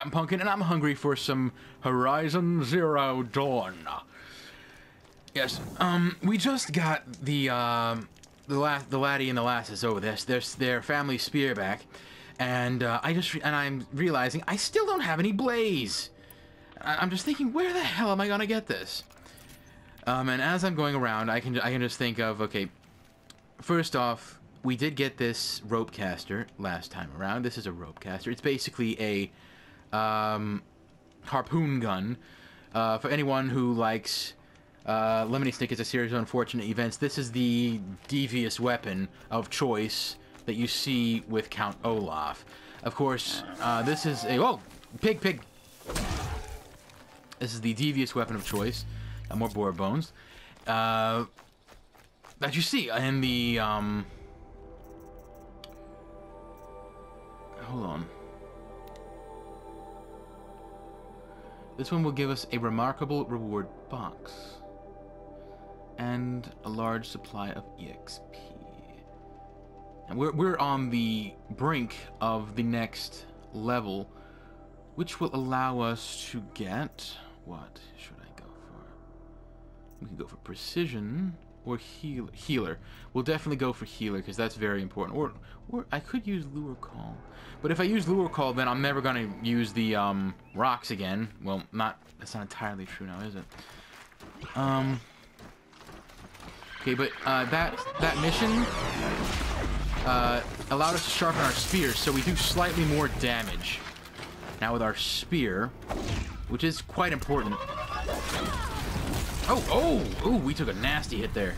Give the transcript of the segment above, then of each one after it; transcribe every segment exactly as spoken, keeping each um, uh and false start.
I'm Punkin, and I'm hungry for some Horizon Zero Dawn. Yes, um, we just got the, um, the, la the laddie and the lasses over this, their, their family spear back, and, uh, I just, and I'm realizing I still don't have any blaze. I I'm just thinking, where the hell am I gonna get this? Um, and as I'm going around, I can, I can just think of, okay, first off, we did get this rope caster last time around. This is a rope caster. It's basically a, um, harpoon gun. Uh, for anyone who likes uh, Lemony Snicket, A Series of Unfortunate Events, this is the devious weapon of choice that you see with Count Olaf. Of course, uh, this is a... Whoa! Pig, pig! This is the devious weapon of choice. Got more boar bones. Uh, that you see in the... Um, hold on. This one will give us a remarkable reward box and a large supply of E X P. And we're, we're on the brink of the next level, which will allow us to get... What should I go for? We can go for precision or heal, healer. We'll definitely go for healer because that's very important. Or, or I could use lure call. But if I use lure call, then I'm never gonna use the um, rocks again. Well, not that's not entirely true now, is it? Um. Okay, but uh, that that mission uh, allowed us to sharpen our spears, so we do slightly more damage now with our spear, which is quite important. Oh, oh, oh! We took a nasty hit there.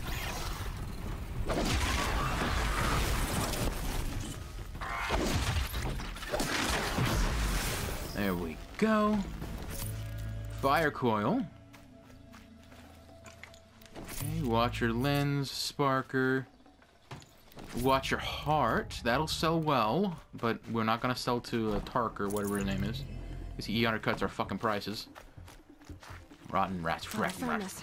There we go. Fire coil. Okay, watch your lens, Sparker. Watch your heart. That'll sell well, but we're not gonna sell to a Tark or whatever his name is. Because he undercuts our fucking prices. Rotten rats, fracking rats.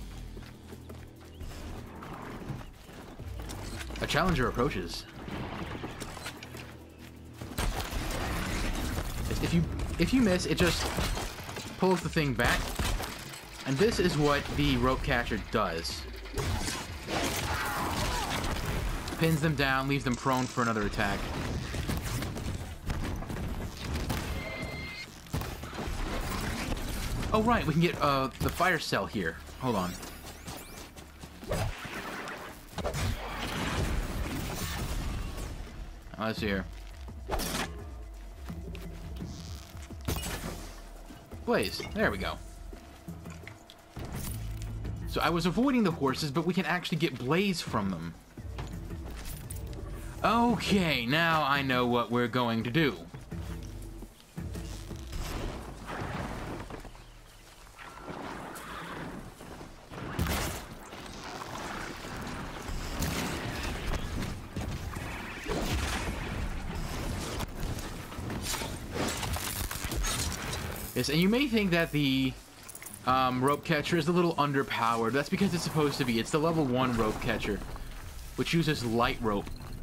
A challenger approaches. If you if you miss, it just pulls the thing back. And this is what the rope catcher does. Pins them down, leaves them prone for another attack. Oh right, we can get uh, the fire cell here. Hold on. Oh, let's see here. Blaze. There we go. So I was avoiding the horses, but we can actually get blaze from them. Okay, now I know what we're going to do. Yes, and you may think that the um, rope catcher is a little underpowered. That's because it's supposed to be. It's the level one rope catcher, which uses light rope.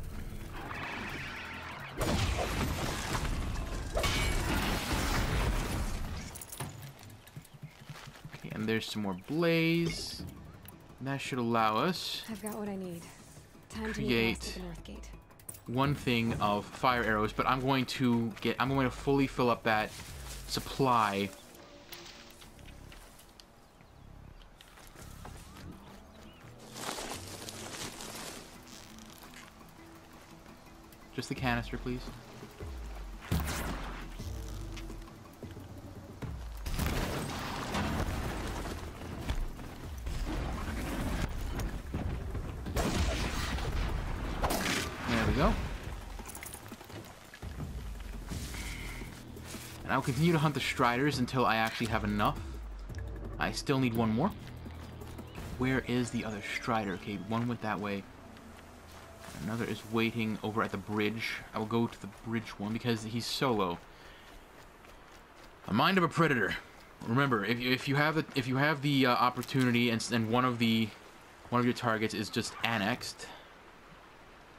Okay, and there's some more blaze. That should allow us. I've got what I need. Time create to the north gate. One thing of fire arrows, but I'm going to get. I'm going to fully fill up that supply. Just the canister, please. There we go. And I'll continue to hunt the Striders until I actually have enough. I still need one more. Where is the other Strider? Okay, one went that way. Another is waiting over at the bridge. I will go to the bridge one because he's solo. A mind of a predator. Remember, if you, if you have the if you have the uh, opportunity and and one of the one of your targets is just annexed.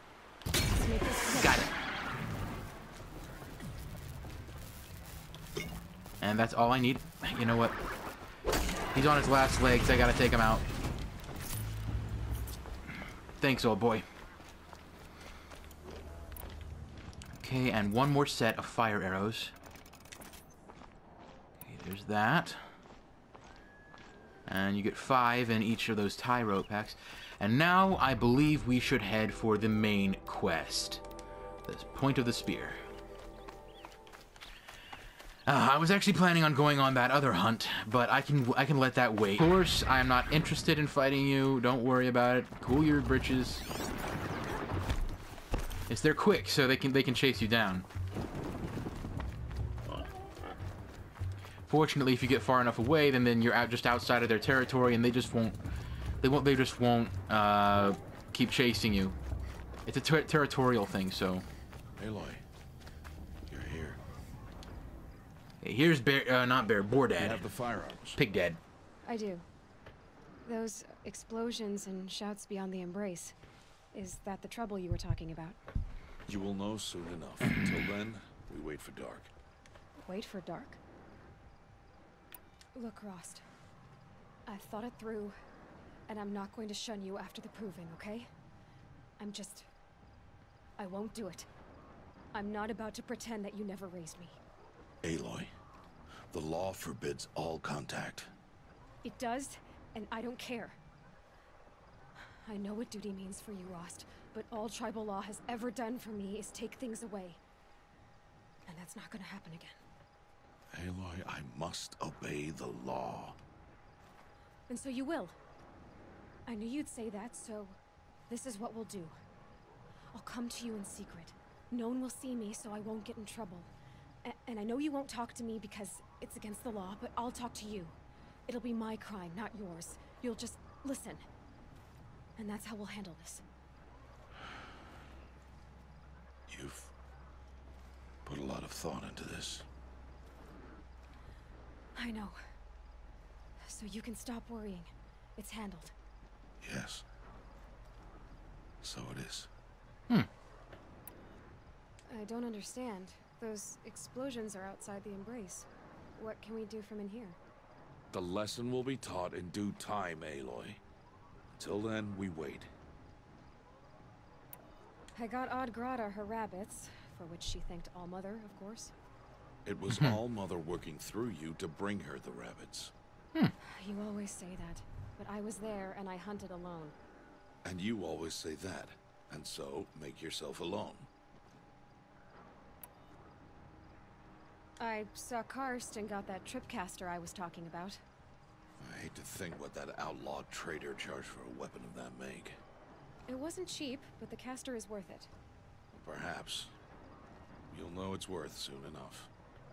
Got it. And that's all I need. You know what? He's on his last legs. I gotta take him out. Thanks, old boy. Okay, and one more set of fire arrows. Okay, there's that. And you get five in each of those tie rope packs. And now I believe we should head for the main quest. The point of the spear. Uh, I was actually planning on going on that other hunt, but I can I can let that wait. Of course, I am not interested in fighting you. Don't worry about it. Cool your britches. Yes, they're quick, so they can they can chase you down. Fortunately, if you get far enough away, then then you're out just outside of their territory, and they just won't they won't they just won't uh, keep chasing you. It's a ter territorial thing, so. Aloy, you're here. Hey, here's Bear, uh, not Bear, Boar Dad. You have the firearms. Pig Dad. I do. Those explosions and shouts beyond the embrace. Is that the trouble you were talking about? You will know soon enough. Until then, we wait for dark. Wait for dark? Look, Rost. I've thought it through, and I'm not going to shun you after the proving, okay? I'm just... I won't do it. I'm not about to pretend that you never raised me. Aloy, the law forbids all contact. It does, and I don't care. I know what duty means for you, Rost, but all tribal law has ever done for me is take things away. And that's not gonna happen again. Aloy, I must obey the law. And so you will. I knew you'd say that, so this is what we'll do. I'll come to you in secret. No one will see me, so I won't get in trouble. A and I know you won't talk to me because it's against the law, but I'll talk to you. It'll be my crime, not yours. You'll just listen. And that's how we'll handle this. You've put a lot of thought into this. I know. So you can stop worrying. It's handled. Yes. So it is. Hmm. I don't understand. Those explosions are outside the embrace. What can we do from in here? The lesson will be taught in due time, Aloy. Till then, we wait. I got Odd Grata her rabbits, for which she thanked Allmother, of course. It was Allmother working through you to bring her the rabbits. Hmm. You always say that, but I was there and I hunted alone. And you always say that, and so make yourself alone. I saw Karst and got that tripcaster I was talking about. I hate to think what that outlawed trader charged for a weapon of that make. It wasn't cheap, but the caster is worth it. Perhaps. You'll know it's worth soon enough.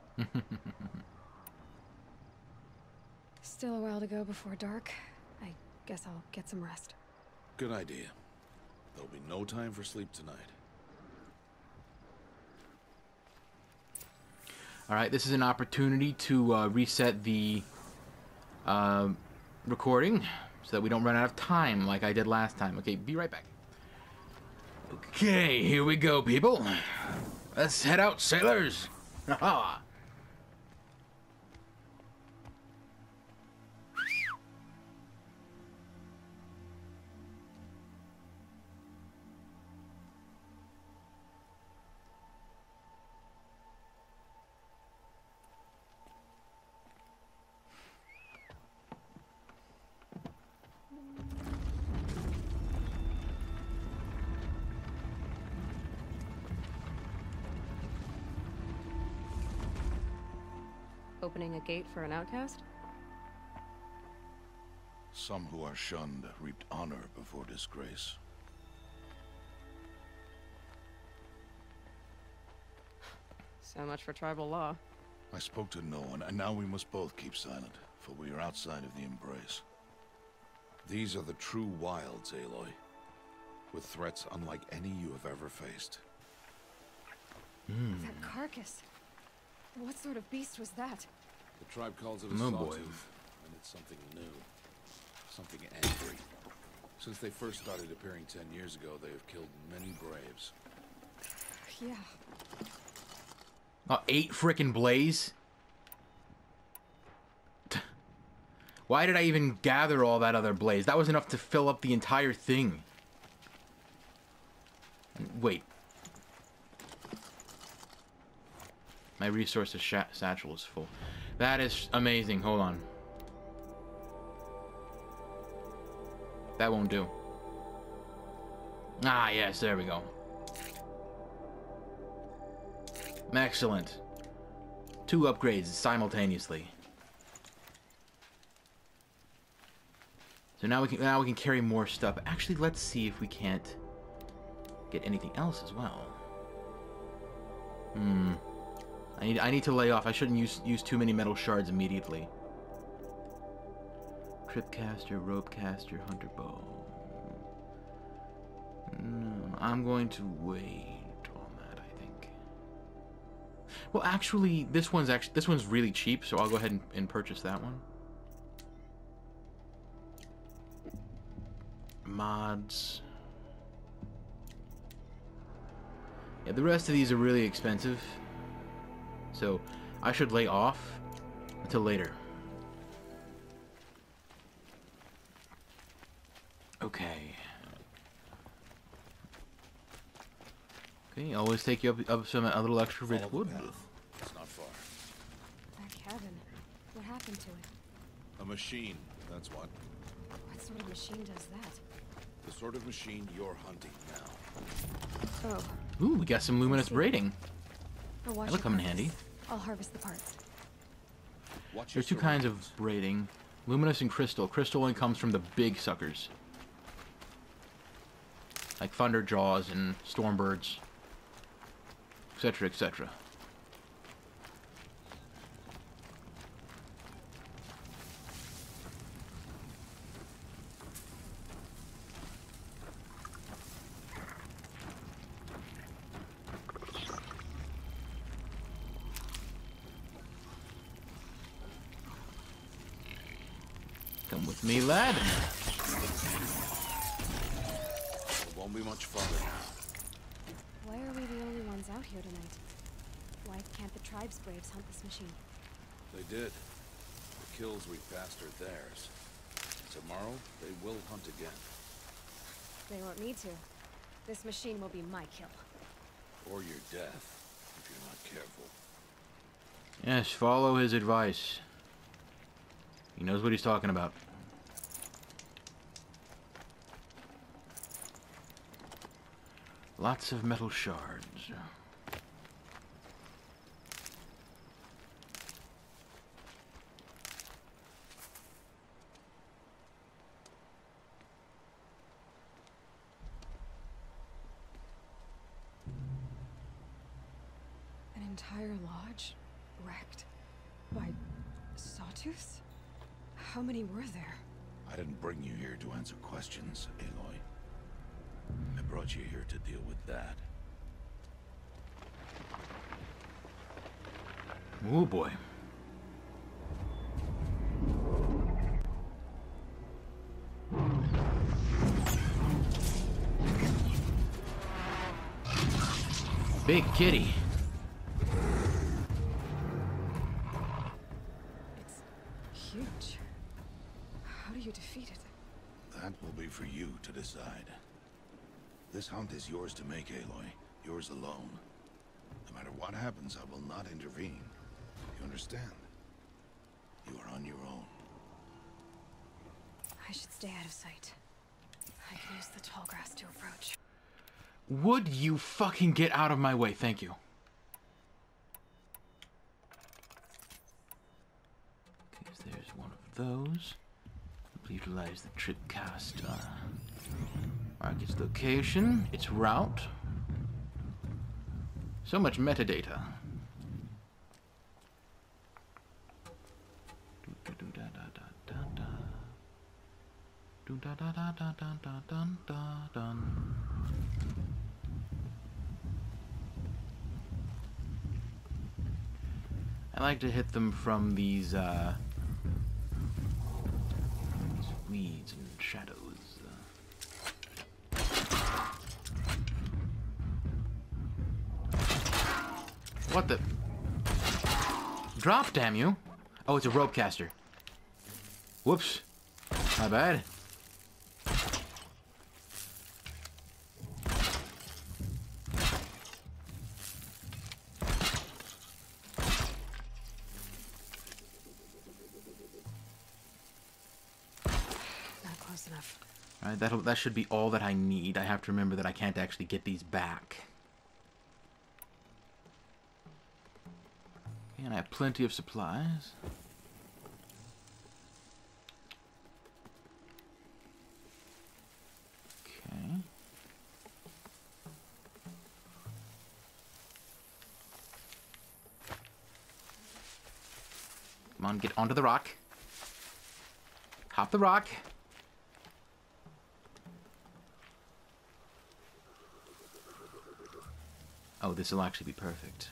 Still a while to go before dark. I guess I'll get some rest. Good idea. There'll be no time for sleep tonight. Alright, this is an opportunity to uh, reset the uh, recording so that we don't run out of time like I did last time. Okay, be right back. Okay, here we go, people. Let's head out, sailors. Haha. Opening a gate for an outcast? Some who are shunned reaped honor before disgrace. So much for tribal law. I spoke to no one, and now we must both keep silent, for we are outside of the embrace. These are the true wilds, Aloy, with threats unlike any you have ever faced. Mm. That carcass. What sort of beast was that? The tribe calls it a Oh, sawtooth, boy. and it's something new. Something angry. Since they first started appearing ten years ago, they have killed many braves. Yeah. Oh, eight frickin' blaze? Why did I even gather all that other blaze? That was enough to fill up the entire thing. Wait. My resources satchel is full. That is amazing. Hold on. That won't do. Ah, yes, there we go. Excellent. Two upgrades simultaneously. So now we can now we can carry more stuff. Actually, let's see if we can't get anything else as well. Hmm. I need I need to lay off. I shouldn't use use too many metal shards immediately. Tripcaster, ropecaster, hunter bow. No, I'm going to wait on that, I think. Well, actually, this one's actually this one's really cheap, so I'll go ahead and, and purchase that one. Mods. Yeah, the rest of these are really expensive, so I should lay off until later. Okay. Okay, always take you up, up some a little extra rich wood. It's not far. That cabin. What happened to it? A machine, that's what. What sort of machine does that? The sort of machine you're hunting now. Oh. Ooh, we got some luminous braiding. I'll watch That'll it come in harvest. handy. I'll harvest the parts. Watch There's two kinds of braiding. Luminous and crystal. Crystal only comes from the big suckers. Like thunderjaws and stormbirds. Etc, et cetera. Come with me, lad. It won't be much farther now. Why are we the only ones out here tonight? Why can't the tribe's braves hunt this machine? They did. The kills we passed are theirs. Tomorrow, they will hunt again. They won't need to. This machine will be my kill. Or your death, if you're not careful. Yes, follow his advice. He knows what he's talking about. Lots of metal shards. An entire lodge wrecked by sawtooths? How many were there? I didn't bring you here to answer questions, Aloy. I brought you here to deal with that. Oh boy. Big kitty. It's huge. How do you defeat it? That will be for you to decide. This hunt is yours to make, Aloy. Yours alone. No matter what happens, I will not intervene. You understand? You are on your own. I should stay out of sight. I can use the tall grass to approach. Would you fucking get out of my way? Thank you. Okay, so there's one of those. Utilize the trip cast. Uh, mark its location, its route. So much metadata. I like to hit them from these uh, these weeds and shadows. What the? Drop, damn you! Oh, it's a rope caster. Whoops. My bad. Not close enough. Alright, that'll that should be all that I need. I have to remember that I can't actually get these back. Okay, and I have plenty of supplies. Okay. Come on, get onto the rock. Hop the rock. Oh, this will actually be perfect.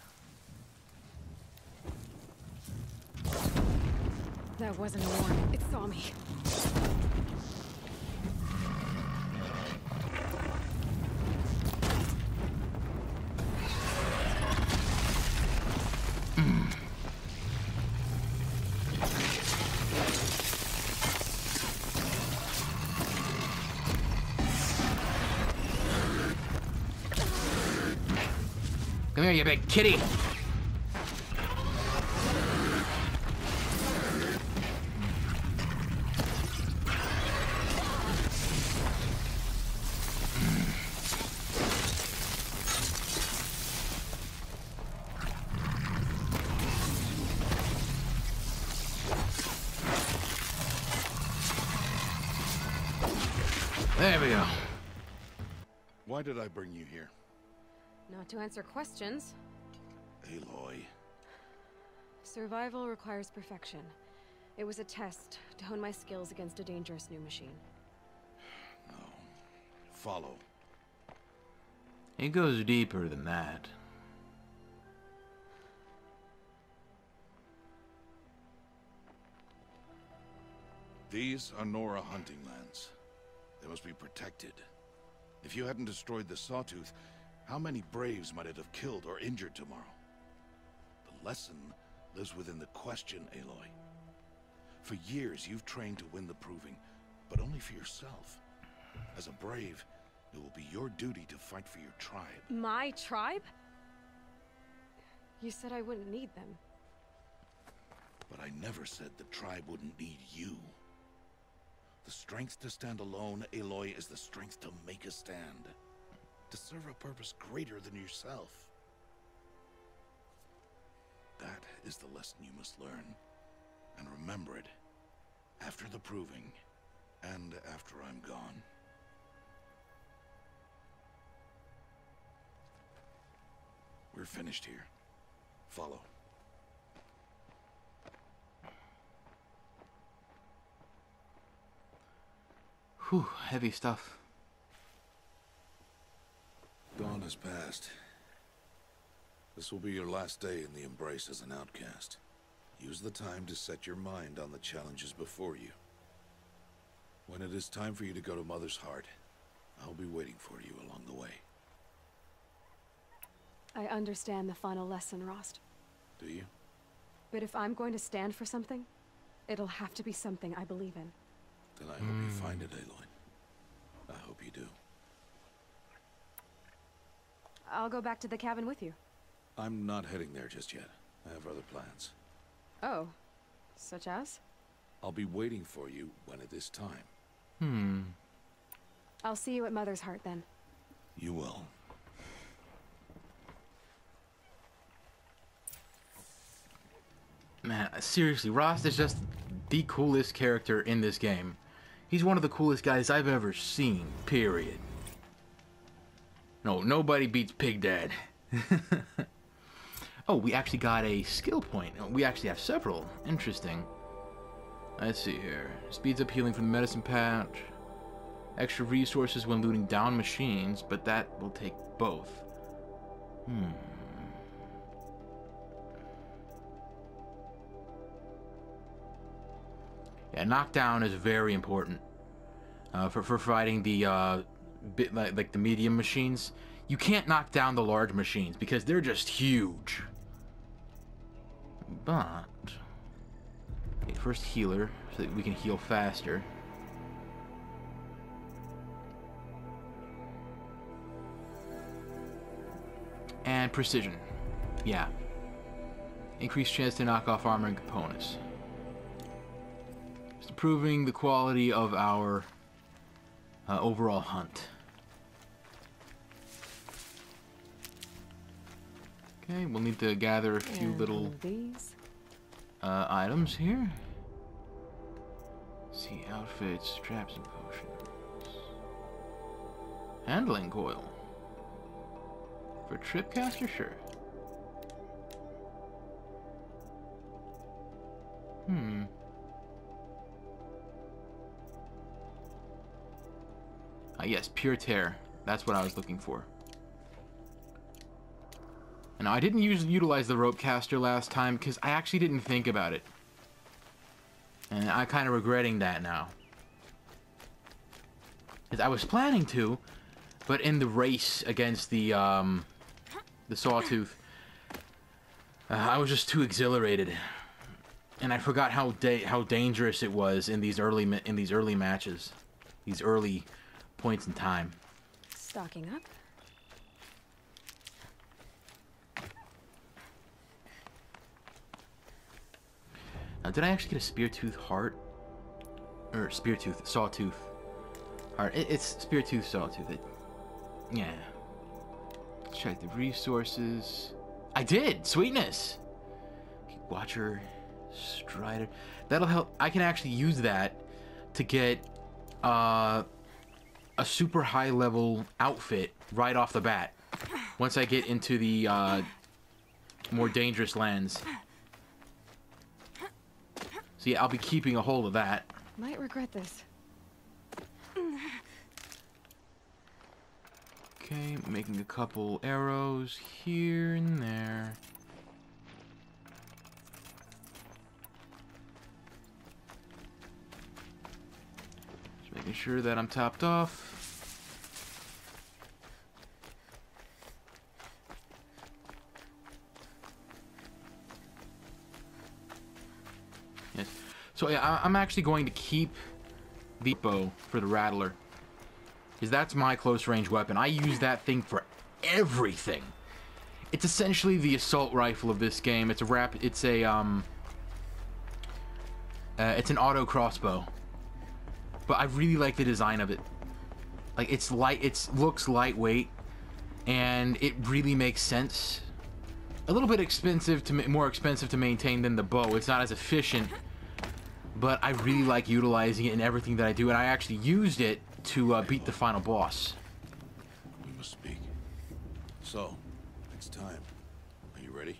That wasn't a warning. It saw me. Come here, you big kitty. There we go. Why did I bring you here? Not to answer questions. Aloy. Survival requires perfection. It was a test to hone my skills against a dangerous new machine. No. Follow. It goes deeper than that. These are Nora hunting lands. They must be protected. If you hadn't destroyed the Sawtooth, how many Braves might it have killed or injured tomorrow? The lesson lives within the question, Aloy. For years, you've trained to win the Proving, but only for yourself. As a Brave, it will be your duty to fight for your tribe. My tribe? You said I wouldn't need them. But I never said the tribe wouldn't need you. The strength to stand alone, Aloy, is the strength to make a stand. To serve a purpose greater than yourself. That is the lesson you must learn. And remember it after the Proving and after I'm gone. We're finished here. Follow. Whew, heavy stuff. Dawn has passed. This will be your last day in the Embrace as an outcast. Use the time to set your mind on the challenges before you. When it is time for you to go to Mother's Heart, I'll be waiting for you along the way. I understand the final lesson, Rost. Do you? But if I'm going to stand for something, it'll have to be something I believe in. Then I hope you find it, Aloy. I hope you do. I'll go back to the cabin with you. I'm not heading there just yet. I have other plans. Oh, such as? I'll be waiting for you when it is time. Hmm. I'll see you at Mother's Heart then. You will. Man, seriously, Rost is just the coolest character in this game. He's one of the coolest guys I've ever seen, period. No, nobody beats Pig Dad. Oh, we actually got a skill point. We actually have several. Interesting. Let's see here. Speeds up healing from the medicine patch. Extra resources when looting down machines, but that will take both. Hmm. Yeah, knockdown is very important uh, for for fighting the uh, bit like like the medium machines. You can't knock down the large machines because they're just huge. But a first healer, so that we can heal faster. And precision. Yeah. Increased chance to knock off armor and components. Just improving the quality of our uh, overall hunt. Okay, we'll need to gather a few And little these. uh, items here. Let's see, outfits, traps, and potions. Handling coil. For tripcaster, sure. Hmm. Ah, yes, pure tear. That's what I was looking for. And I didn't use utilize the rope caster last time because I actually didn't think about it. And I'm kind of regretting that now. Because I was planning to, but in the race against the um, the sawtooth, uh, I was just too exhilarated, and I forgot how da how dangerous it was in these early ma in these early matches, these early points in time. Stocking up. Now, did I actually get a spear tooth heart? Or spear tooth, sawtooth heart. It, it's spear tooth, sawtooth. It, yeah. Check the resources. I did! Sweetness! Watcher, Strider. That'll help. I can actually use that to get uh, a super high level outfit right off the bat. Once I get into the uh, more dangerous lands. So yeah, I'll be keeping a hold of that. Might regret this. Okay, making a couple arrows here and there. Just making sure that I'm topped off. Yes. So yeah, I I'm actually going to keep the bow for the Rattler. Because that's my close range weapon. I use that thing for everything. It's essentially the assault rifle of this game. It's a rap. It's a um. Uh, it's an auto crossbow. But I really like the design of it. Like it's light. It looks lightweight, and it really makes sense. A little bit expensive to more expensive to maintain than the bow. It's not as efficient, but I really like utilizing it in everything that I do, and I actually used it to uh, beat the final boss. We must speak. So, it's time. Are you ready?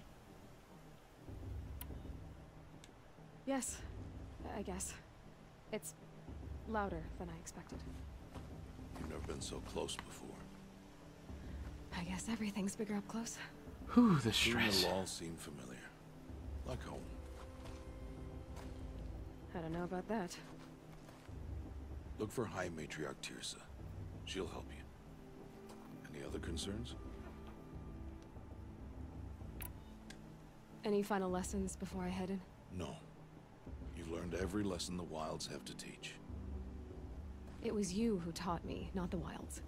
Yes, I guess. It's louder than I expected. You've never been so close before. I guess everything's bigger up close. Whew, the Soon stress. it'll all seem familiar. Like home. I don't know about that. Look for High Matriarch Tirsa. She'll help you. Any other concerns? Any final lessons before I head in? No. You've learned every lesson the wilds have to teach. It was you who taught me, not the wilds.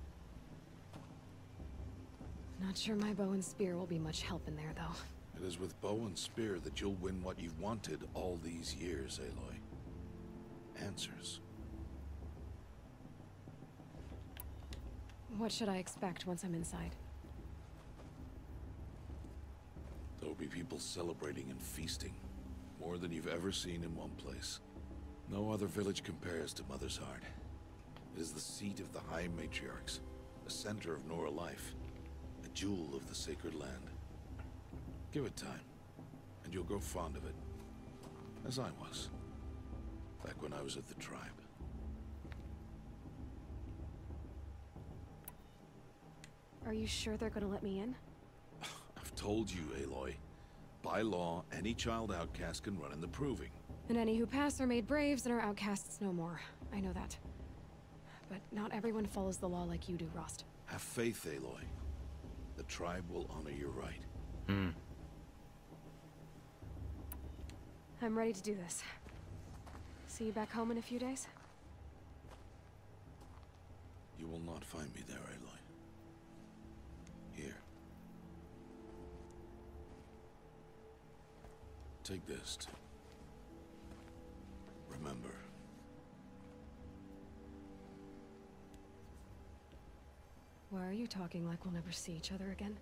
Not sure my bow and spear will be much help in there, though. It is with bow and spear that you'll win what you've wanted all these years, Aloy. Answers. What should I expect once I'm inside? There will be people celebrating and feasting. More than you've ever seen in one place. No other village compares to Mother's Heart. It is the seat of the High Matriarchs, the center of Nora life, a jewel of the sacred land. Give it time, and you'll grow fond of it. As I was, back when I was at the tribe. Are you sure they're gonna let me in? I've told you, Aloy. By law, any child outcast can run in the proving. And any who pass are made braves and are outcasts no more. I know that. But not everyone follows the law like you do, Rost. Have faith, Aloy. The tribe will honor your right. Hmm. I'm ready to do this. See you back home in a few days? You will not find me there, Aloy. Here. Take this. To remember. Why are you talking like we'll never see each other again?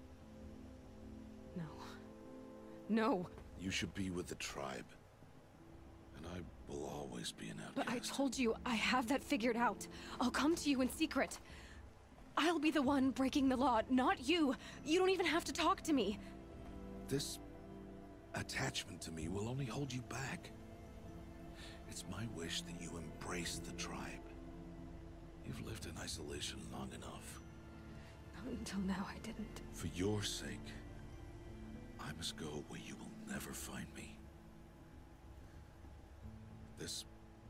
No. No! You should be with the tribe. And I will always be an outcast. But I told you, I have that figured out. I'll come to you in secret. I'll be the one breaking the law, not you. You don't even have to talk to me. This attachment to me will only hold you back. It's my wish that you embrace the tribe. You've lived in isolation long enough. Not until now, I didn't. For your sake, I must go where you will never find me. This...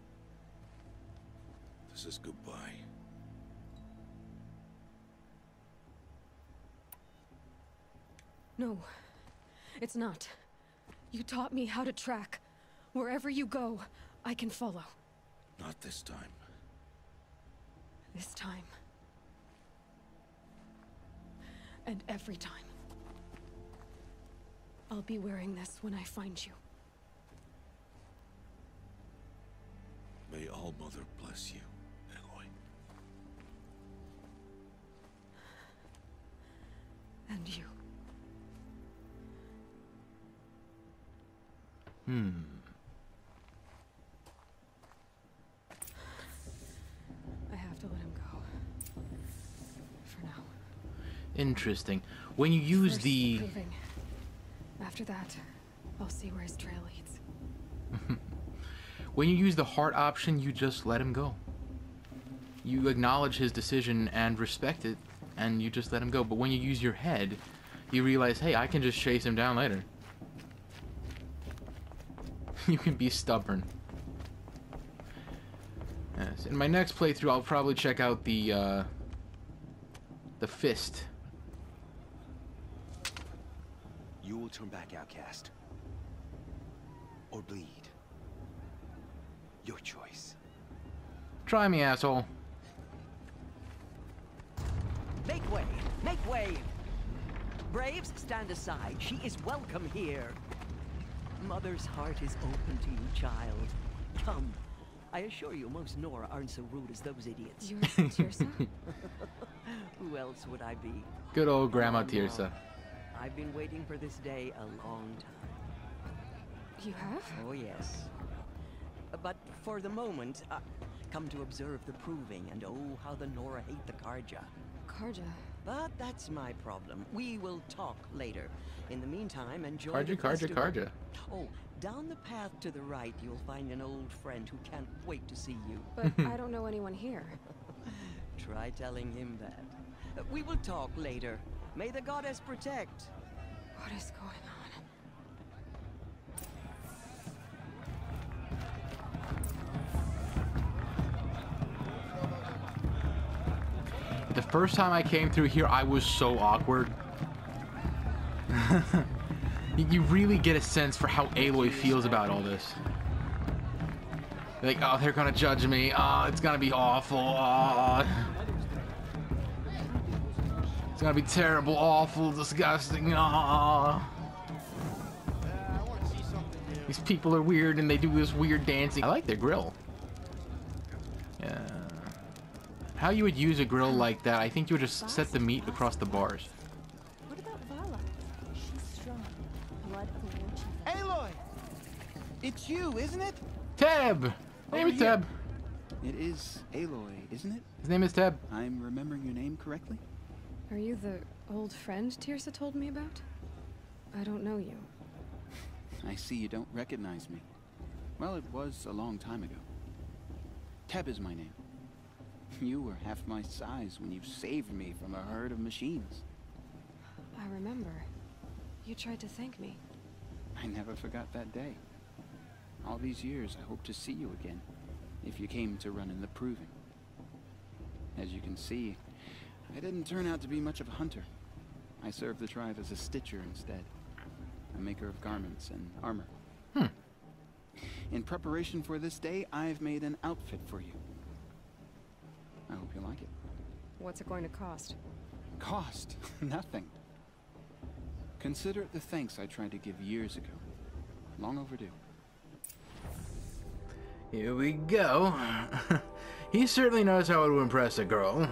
This is goodbye. No, it's not. You taught me how to track. Wherever you go, I can follow. Not this time. This time. And every time. I'll be wearing this when I find you. May All Mother bless you, Aloy. And you. Hmm. I have to let him go. For now. Interesting. When you use First, the... proving. After that, I'll see where his trail leads. When you use the heart option, you just let him go. You acknowledge his decision and respect it, and you just let him go. But when you use your head, you realize, hey, I can just chase him down later. You can be stubborn. Yes. In my next playthrough, I'll probably check out the, uh, the fist. You will turn back, outcast. Or bleed. Your choice. Try me, asshole. Make way! Make way! Braves, stand aside. She is welcome here. Mother's heart is open to you, child. Come. I assure you, most Nora aren't so rude as those idiots. You're Tirsa? Who else would I be? Good old Grandma Come on, Tirsa. Mom. I've been waiting for this day a long time. You have? Oh, yes. But for the moment, uh, come to observe the proving, and oh, how the Nora hate the Karja. Karja. But that's my problem. We will talk later. In the meantime, enjoy Karja, the Karja, festival. Karja. Oh, down the path to the right, you'll find an old friend who can't wait to see you. But I don't know anyone here. Try telling him that. Uh, we will talk later. May the goddess protect. What is going on? The first time I came through here, I was so awkward. You really get a sense for how Aloy feels about all this. Like, oh, they're gonna judge me. Oh, it's gonna be awful. Oh. It's gonna be terrible, awful, disgusting. Oh. These people are weird and they do this weird dancing. I like their grill. Yeah. How you would use a grill like that, I think you would just set the meat across the bars. What about Vala? She's strong. Blood of a war chief. Aloy! It's you, isn't it? Teb! Name is Teb. It is Aloy, isn't it? His name is Teb. I'm remembering your name correctly? Are you the old friend Tirsa told me about? I don't know you. I see you don't recognize me. Well, it was a long time ago. Teb is my name. You were half my size when you saved me from a herd of machines. I remember. You tried to thank me. I never forgot that day. All these years, I hope to see you again, if you came to run in the proving. As you can see, I didn't turn out to be much of a hunter. I served the tribe as a stitcher instead, a maker of garments and armor. Hmm. In preparation for this day, I've made an outfit for you. I hope you like it. What's it going to cost? Cost? Nothing. Consider it the thanks I tried to give years ago. Long overdue. Here we go. He certainly knows how to impress a girl.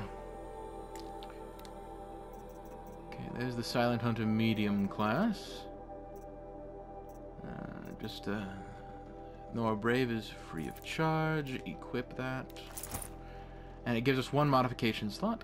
Okay, there's the Silent Hunter medium class. Uh, just, uh... Nora Brave is free of charge. Equip that. And it gives us one modification slot.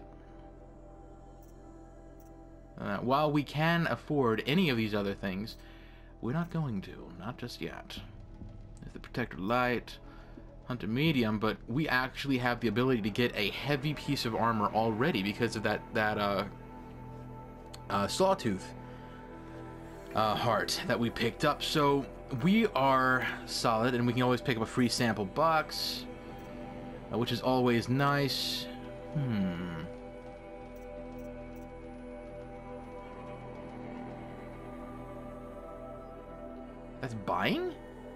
Uh, while we can afford any of these other things, we're not going to. Not just yet. There's the Protector Light, Hunter Medium, but we actually have the ability to get a heavy piece of armor already because of that, that uh, uh, Sawtooth uh, heart that we picked up. So we are solid, and we can always pick up a free sample box, uh, which is always nice. Hmm. That's buying?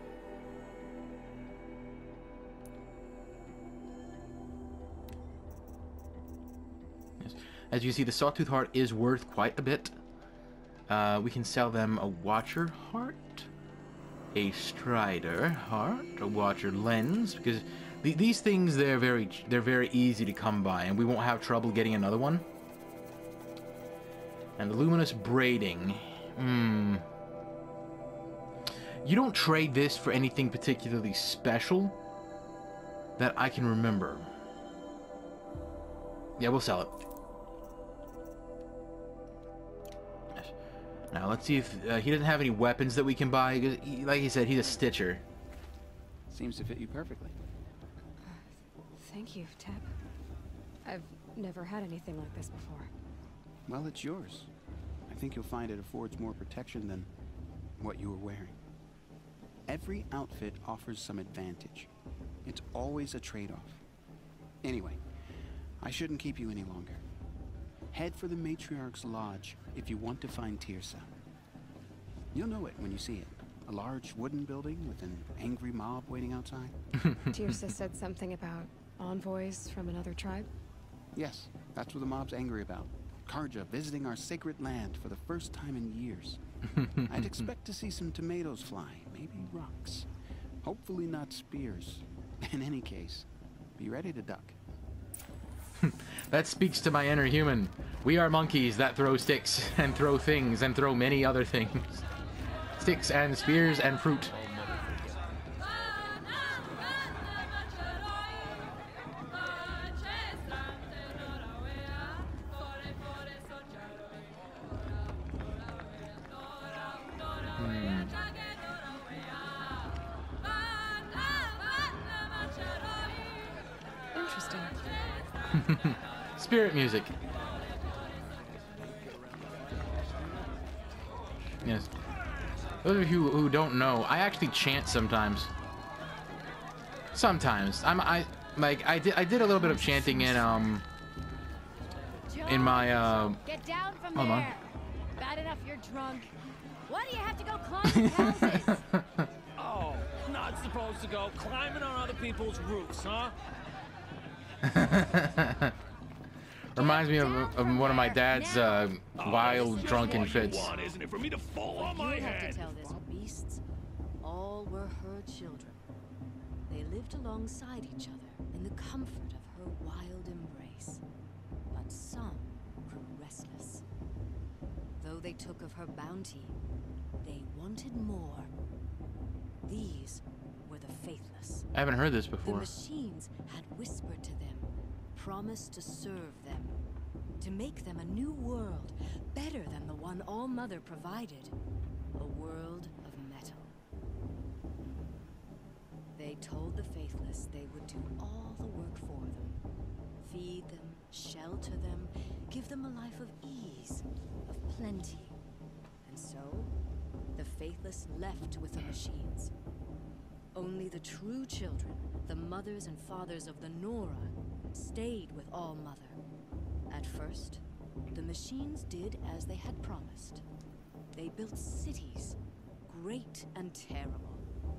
Yes. As you see, the Sawtooth Heart is worth quite a bit. Uh, we can sell them a Watcher Heart, a Strider Heart, a Watcher Lens, because th these things, they're very, they're very easy to come by, and we won't have trouble getting another one. And the Luminous Braiding. Hmm. You don't trade this for anything particularly special that I can remember. Yeah, we'll sell it. Yes. Now, let's see if uh, he doesn't have any weapons that we can buy. He, like he said, he's a stitcher. Seems to fit you perfectly. Thank you, Tap. I've never had anything like this before. Well, it's yours. I think you'll find it affords more protection than what you were wearing. Every outfit offers some advantage. It's always a trade-off. Anyway, I shouldn't keep you any longer. Head for the Matriarch's Lodge if you want to find Tirsa. You'll know it when you see it. A large wooden building with an angry mob waiting outside. Tirsa said something about envoys from another tribe? Yes, that's what the mob's angry about. Karja visiting our sacred land for the first time in years. I'd expect to see some tomatoes fly, maybe rocks. Hopefully not spears. In any case, be ready to duck. That speaks to my inner human. We are monkeys that throw sticks and throw things and throw many other things. Sticks and spears and fruit. Spirit music. Yes. Those of you who don't know, I actually chant sometimes. Sometimes. I'm I like I did I did a little bit of chanting in um in my uh Get down from hold there. on. Bad enough you're drunk. Why do you have to go climbing houses? Oh, not supposed to go climbing on other people's roofs, huh? Reminds me of, of one of my dad's uh, wild Just drunken what you fits. want, isn't it, for me to fall on my You have head? to tell this, beasts. All were her children. They lived alongside each other in the comfort of her wild embrace. But some grew restless. Though they took of her bounty, they wanted more. These were the faithless. I haven't heard this The before. machines had whispered to them, promised to serve them, to make them a new world, better than the one All-Mother provided, a world of metal. They told the faithless they would do all the work for them, feed them, shelter them, give them a life of ease, of plenty. And so, the faithless left with the machines. Only the true children, the mothers and fathers of the Nora, stayed with All-Mother. At first, the machines did as they had promised. They built cities, great and terrible.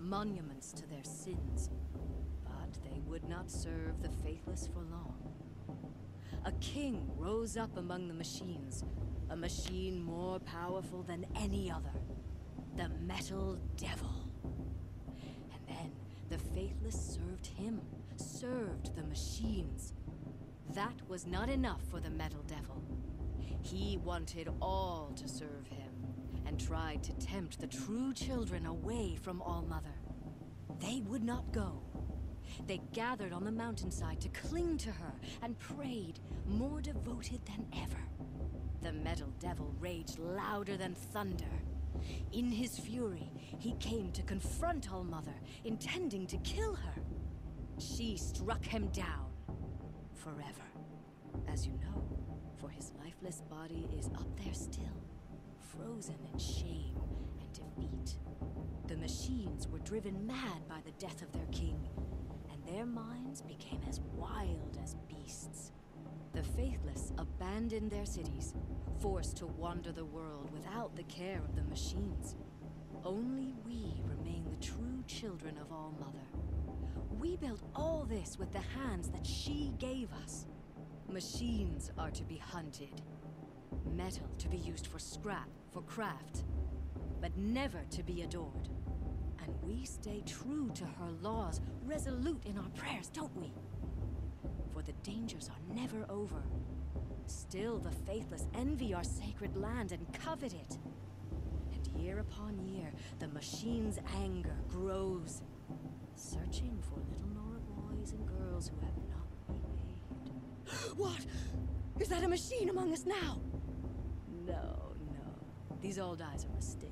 monuments to their sins. But they would not serve the faithless for long. A king rose up among the machines, a machine more powerful than any other, the Metal Devil. And then the faithless served him, served the machines. That was not enough for the Metal Devil. He wanted all to serve him, and tried to tempt the true children away from All-Mother. They would not go. They gathered on the mountainside to cling to her and prayed, more devoted than ever. The Metal Devil raged louder than thunder. In his fury, he came to confront All-Mother, intending to kill her. She struck him down forever, as you know, for his lifeless body is up there still, frozen in shame and defeat. The machines were driven mad by the death of their king, and their minds became as wild as beasts. The faithless abandoned their cities, forced to wander the world without the care of the machines. Only we remain the true children of All-Mother. We built all this with the hands that she gave us. Machines are to be hunted. Metal to be used for scrap, for craft, but never to be adored. And we stay true to her laws, resolute in our prayers, don't we? For the dangers are never over. Still the faithless envy our sacred land and covet it. And year upon year, the machine's anger grows, searching for little Nora boys and girls who have not behaved. What? Is that a machine among us now? No, no. These old eyes are mistaken.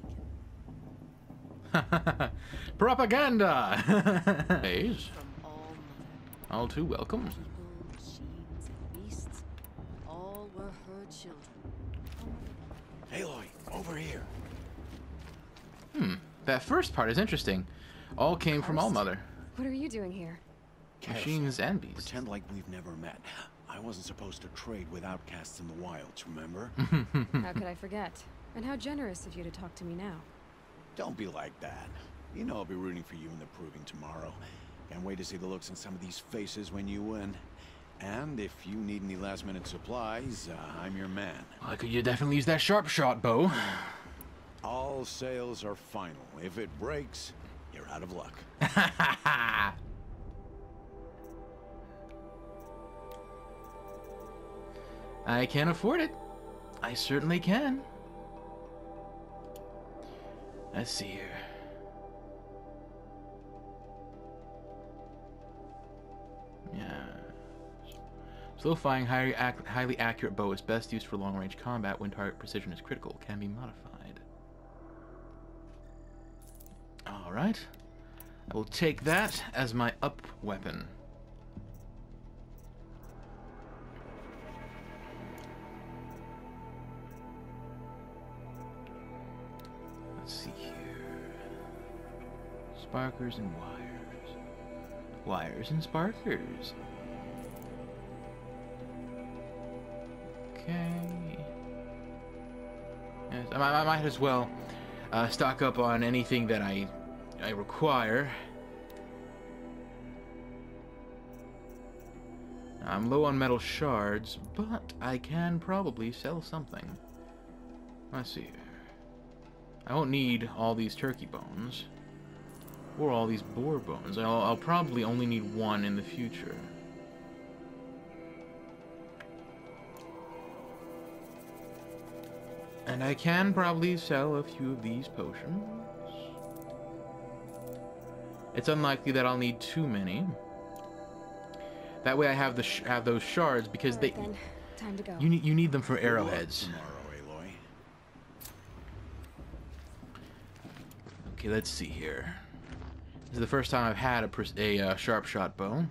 Propaganda! Hey, all too welcome. People, machines, and beasts, all were her children. Aloy, over here. Hmm, that first part is interesting. All came from All-Mother. What are you doing here? Machines and beasts. Pretend like we've never met. I wasn't supposed to trade with outcasts in the wilds, remember? How could I forget? And how generous of you to talk to me now. Don't be like that. You know I'll be rooting for you in the proving tomorrow. Can't wait to see the looks in some of these faces when you win. And if you need any last-minute supplies, uh, I'm your man. I could you definitely use that sharp shot bow. All sales are final. If it breaks, you're out of luck. I can afford it. I certainly can. Let's see here. Yeah. Slow-firing, highly, ac highly accurate bow is best used for long-range combat when target precision is critical. Can be modified. Alright. I will take that as my up weapon. Let's see here. Sparkers and wires. Wires and sparkers. Okay. Yes, I, I might as well uh, stock up on anything that I I require. I'm low on metal shards, but I can probably sell something. Let's see here. I won't need all these turkey bones, or all these boar bones. I'll, I'll probably only need one in the future. And I can probably sell a few of these potions. It's unlikely that I'll need too many. That way I have the sh have those shards because right, they then. Time to go. You need you need them for arrowheads. Tomorrow, Aloy. Okay, let's see here. This is the first time I've had a, a uh, sharp shot bow.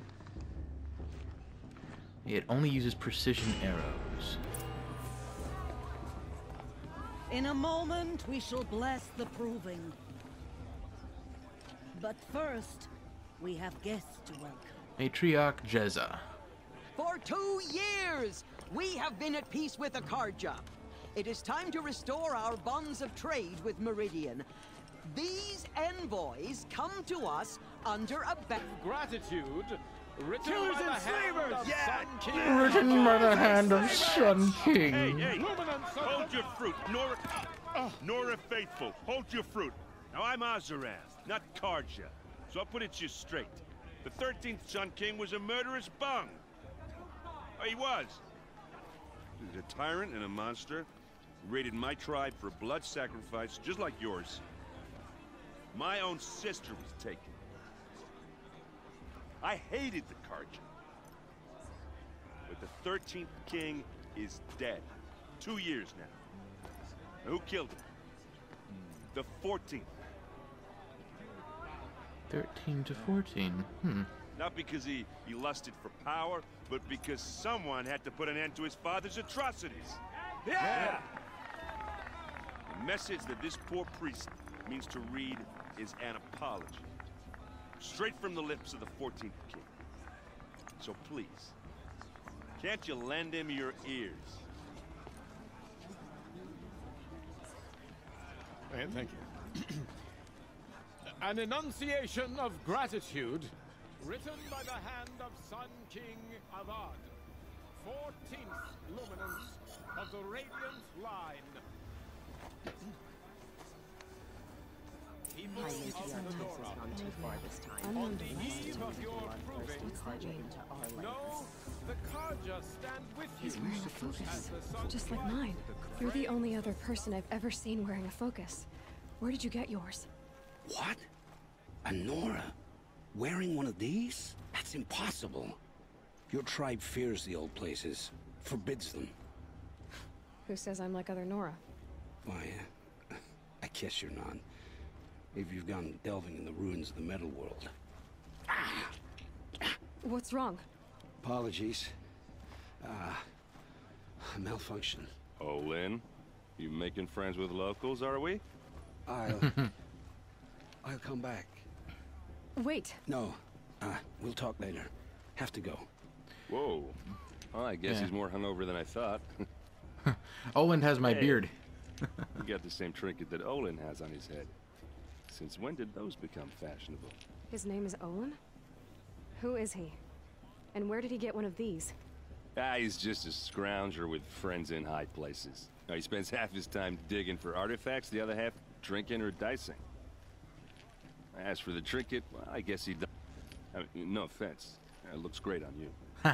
It only uses precision arrows. In a moment, we shall bless the proving. But first, we have guests to welcome. Matriarch Jezza. For two years, we have been at peace with Akarja. It is time to restore our bonds of trade with Meridian. These envoys come to us under a ban. Gratitude. Written Killers by and the hand slavers! of Yeah! Sun King. Written by the hand of Sun Hey, King. hey! Luminance of Hold the- your fruit, Nora. Nora Faithful, hold your fruit. Now I'm Azaraz, not Karja, so I'll put it to you straight. The thirteenth Sun King was a murderous bung. Oh, he was. He was a tyrant and a monster. He raided my tribe for blood sacrifice, just like yours. My own sister was taken. I hated the Karja. But the thirteenth King is dead. Two years now. Now, who killed him? The fourteenth. thirteen to fourteen. Hmm. Not because he, he lusted for power, but because someone had to put an end to his father's atrocities. Yeah! The message that this poor priest means to read is an apology. Straight from the lips of the fourteenth King. So please, can't you lend him your ears? Eh, Thank you. An enunciation of gratitude, written by the hand of Sun King Avad, fourteenth luminance of the Radiant Line. People I of think the your has Nora, gone too far this time. on the eve of your proving, What's that mean? Into our know the Karja stand with you. He's wearing a focus, as the Sun just King like mine. You're the only other person I've ever seen wearing a focus. Where did you get yours? What? A Nora? Wearing one of these? That's impossible. Your tribe fears the old places, forbids them. Who says I'm like other Nora? Why, uh, I guess you're not. If you've gone delving in the ruins of the metal world. What's wrong? Apologies. Ah, a malfunction. Oh, Lynn, you making friends with locals, are we? I'll... I'll come back. Wait. No, uh, we'll talk later. Have to go. Whoa. Well, I guess Yeah. he's more hungover than I thought. Olin has my Hey. beard. You got the same trinket that Olin has on his head. Since when did those become fashionable? His name is Olin? Who is he? And where did he get one of these? Ah, he's just a scrounger with friends in high places. Now, he spends half his time digging for artifacts, the other half drinking or dicing. As for the trinket, well, I guess he does. I mean, no offense. It looks great on you.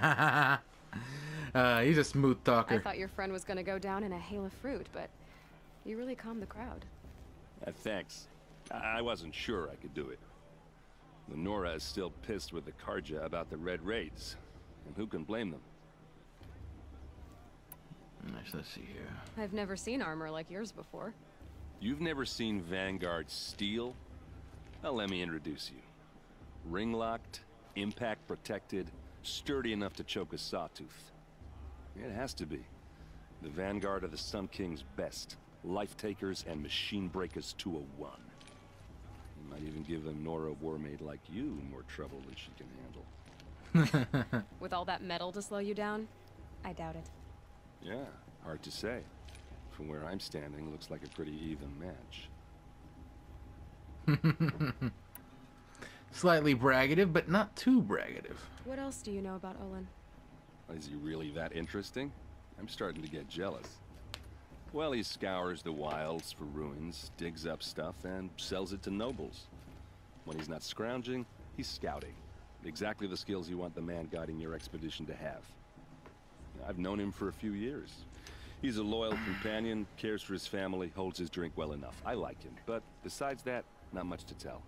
uh, he's a smooth talker. I thought your friend was gonna go down in a hail of fruit, but you really calmed the crowd. Uh, thanks. I, I wasn't sure I could do it. The Nora is still pissed with the Karja about the Red Raids. And who can blame them? Nice, let's see here. I've never seen armor like yours before. You've never seen Vanguard steel? Well, let me introduce you. Ring-locked, impact-protected, sturdy enough to choke a sawtooth. It has to be. The Vanguard of the Sun King's best. Life-takers and machine-breakers to a one. You might even give a Nora warmaid like you more trouble than she can handle. With all that metal to slow you down? I doubt it. Yeah, hard to say. From where I'm standing, looks like a pretty even match. Slightly braggative, but not too braggative. What else do you know about Olin? Is he really that interesting? I'm starting to get jealous. Well, he scours the wilds for ruins, digs up stuff, and sells it to nobles. When he's not scrounging, he's scouting. Exactly the skills you want the man guiding your expedition to have. I've known him for a few years. He's a loyal companion, cares for his family, holds his drink well enough. I like him, but besides that, not much to tell.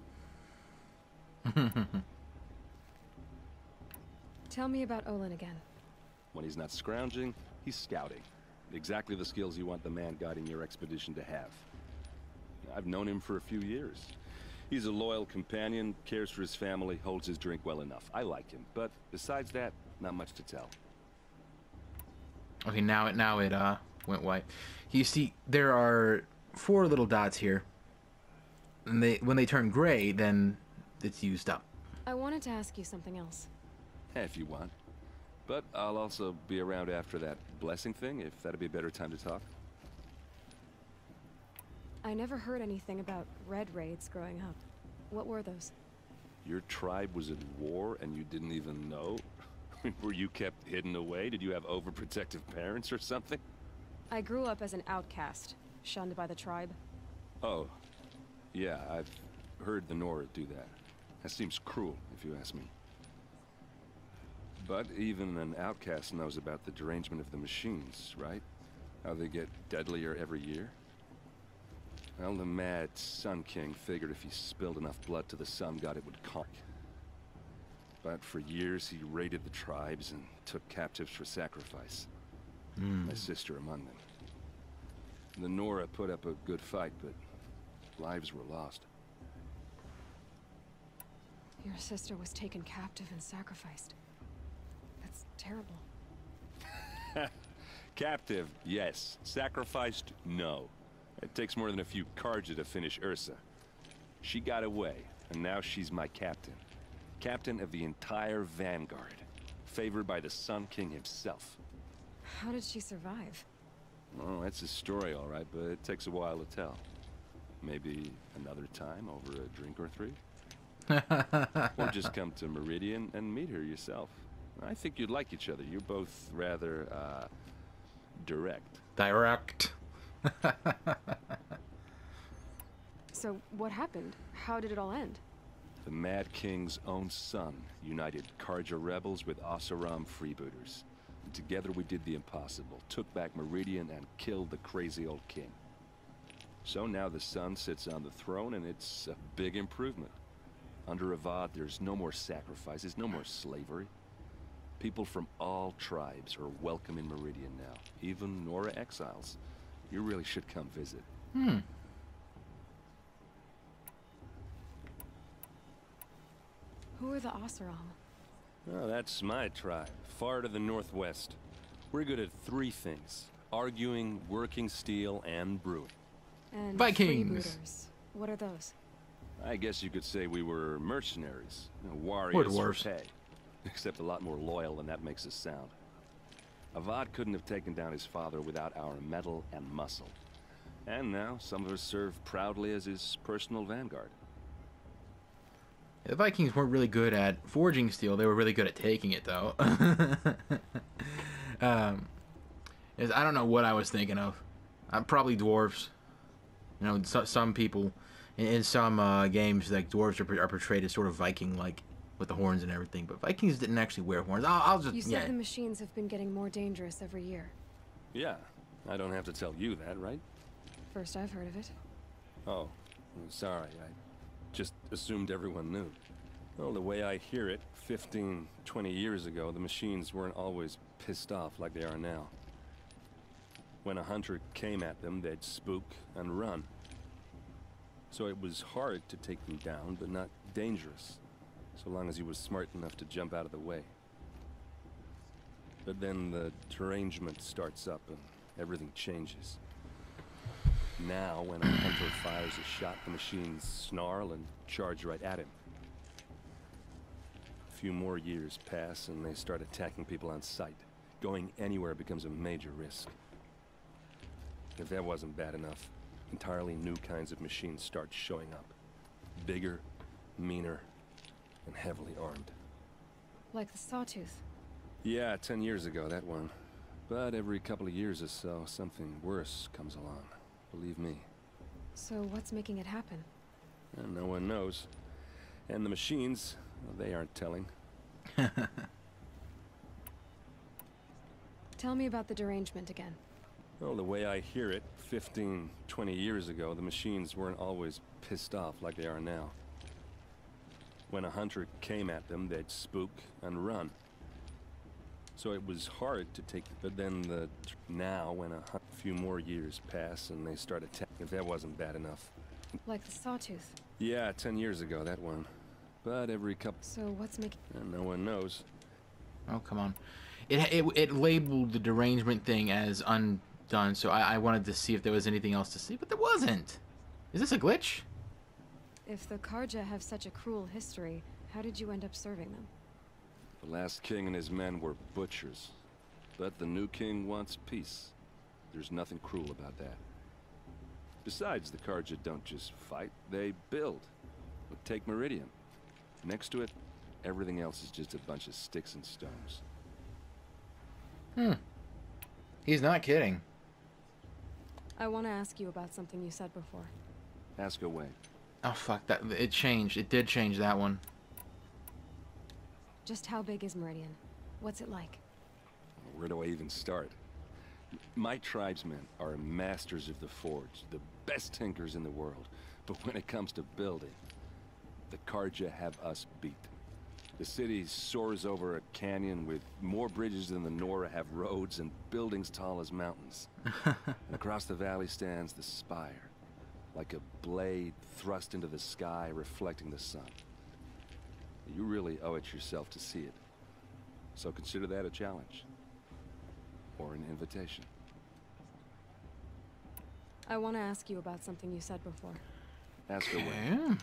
Tell me about Olin again. When he's not scrounging, he's scouting. Exactly the skills you want the man guiding your expedition to have. I've known him for a few years. He's a loyal companion, cares for his family, holds his drink well enough. I like him, but besides that, not much to tell. Okay, now it now it uh went white. You see, there are four little dots here, and they when they turn gray, then it's used up. I wanted to ask you something else. If you want. But I'll also be around after that blessing thing, if that'd be a better time to talk. I never heard anything about red raids growing up. What were those? Your tribe was at war and you didn't even know? Were you kept hidden away? Did you have overprotective parents or something? I grew up as an outcast, shunned by the tribe. Oh, yeah, I've heard the Nora do that. That seems cruel, if you ask me. But even an outcast knows about the derangement of the machines, right? How they get deadlier every year? Well, the mad Sun King figured if he spilled enough blood to the Sun God, it would conk. But for years, he raided the tribes and took captives for sacrifice. Mm. My sister among them. The Nora put up a good fight, but lives were lost. Your sister was taken captive and sacrificed. That's terrible. Captive, yes. Sacrificed, no. It takes more than a few Carja to finish Ursa. She got away, and now she's my captain. Captain of the entire Vanguard. Favored by the Sun King himself. How did she survive? Oh, that's a story, all right, but it takes a while to tell. Maybe another time over a drink or three? Or just come to Meridian and meet her yourself. I think you'd like each other. You're both rather, uh, direct. Direct. So, what happened? How did it all end? The Mad King's own son united Carja rebels with Oseram freebooters. And together we did the impossible, took back Meridian and killed the crazy old king. So now the son sits on the throne and it's a big improvement. Under Avad, there's no more sacrifices, no more slavery. People from all tribes are welcome in Meridian now, even Nora exiles. You really should come visit. Hmm. Who are the Oseram? Oh, that's my tribe, far to the northwest. We're good at three things. Arguing, working steel, and brewing. And Vikings. freebooters. What are those? I guess you could say we were mercenaries. You know, Or warriors for dwarves. pay. Except a lot more loyal than that makes us sound. Avad couldn't have taken down his father without our metal and muscle. And now, some of us serve proudly as his personal vanguard. The Vikings weren't really good at forging steel. They were really good at taking it, though. um, is- I don't know what I was thinking of. Uh, probably dwarves. You know, so, some people in, in some uh, games, like dwarves are, are portrayed as sort of Viking-like with the horns and everything. But Vikings didn't actually wear horns. I'll, I'll just You said yeah. the machines have been getting more dangerous every year. Yeah, I don't have to tell you that, right? First I've heard of it. Oh, I'm sorry. I just assumed everyone knew. Well, the way I hear it, fifteen, twenty years ago, the machines weren't always pissed off like they are now. When a hunter came at them, they'd spook and run. So it was hard to take them down, but not dangerous, so long as he was smart enough to jump out of the way. But then the derangement starts up and everything changes. Now, when a hunter fires a shot, the machines snarl and charge right at him. A few more years pass and they start attacking people on sight. Going anywhere becomes a major risk. If that wasn't bad enough, entirely new kinds of machines start showing up. Bigger, meaner, and heavily armed. Like the Sawtooth. Yeah, ten years ago, that one. But every couple of years or so, something worse comes along. Believe me. So what's making it happen? And no one knows. And the machines, well, they aren't telling. Tell me about the derangement again. Well, the way I hear it, fifteen, twenty years ago, the machines weren't always pissed off like they are now. When a hunter came at them, they'd spook and run. So it was hard to take, but then the, now when a hu- few more years pass and they start attacking, if that wasn't bad enough. Like the Sawtooth. Yeah, ten years ago, that one. But every couple, So what's making... and no one knows. Oh, come on. It, it, it labeled the derangement thing as undone, so I, I wanted to see if there was anything else to see, but there wasn't. Is this a glitch? If the Carja have such a cruel history, how did you end up serving them? The last king and his men were butchers. But the new king wants peace. There's nothing cruel about that. Besides, the Carja don't just fight, they build. But take Meridian. Next to it, everything else is just a bunch of sticks and stones. Hmm. He's not kidding. I want to ask you about something you said before. Ask away. Oh, fuck. That, it changed. It did change that one. Just how big is Meridian? What's it like? Where do I even start? My tribesmen are masters of the forge, the best tinkers in the world. But when it comes to building, the Carja have us beat. The city soars over a canyon with more bridges than the Nora have roads and buildings tall as mountains. And across the valley stands the spire, like a blade thrust into the sky reflecting the sun. You really owe it yourself to see it. So consider that a challenge. Or an invitation. I want to ask you about something you said before. Ask away. Yeah.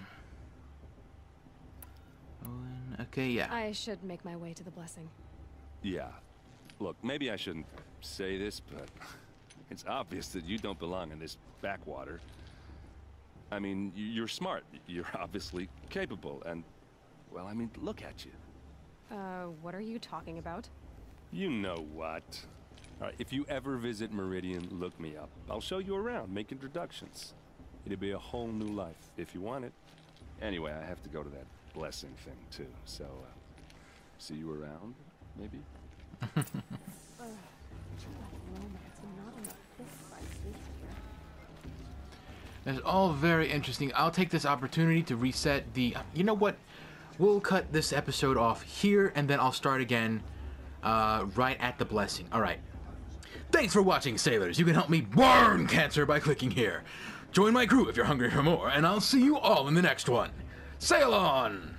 Okay, yeah. I should make my way to the blessing. Yeah. Look, maybe I shouldn't say this, but it's obvious that you don't belong in this backwater. I mean, you're smart. You're obviously capable, and, well, I mean, look at you. Uh, what are you talking about? You know what. All right, if you ever visit Meridian, look me up. I'll show you around, make introductions. It'll be a whole new life, if you want it. Anyway, I have to go to that blessing thing, too, so, uh, see you around, maybe? It's all very interesting. I'll take this opportunity to reset the... You know what? We'll cut this episode off here, and then I'll start again uh, right at the blessing. All right. Thanks for watching, sailors. You can help me burn cancer by clicking here. Join my crew if you're hungry for more, and I'll see you all in the next one. Sail on!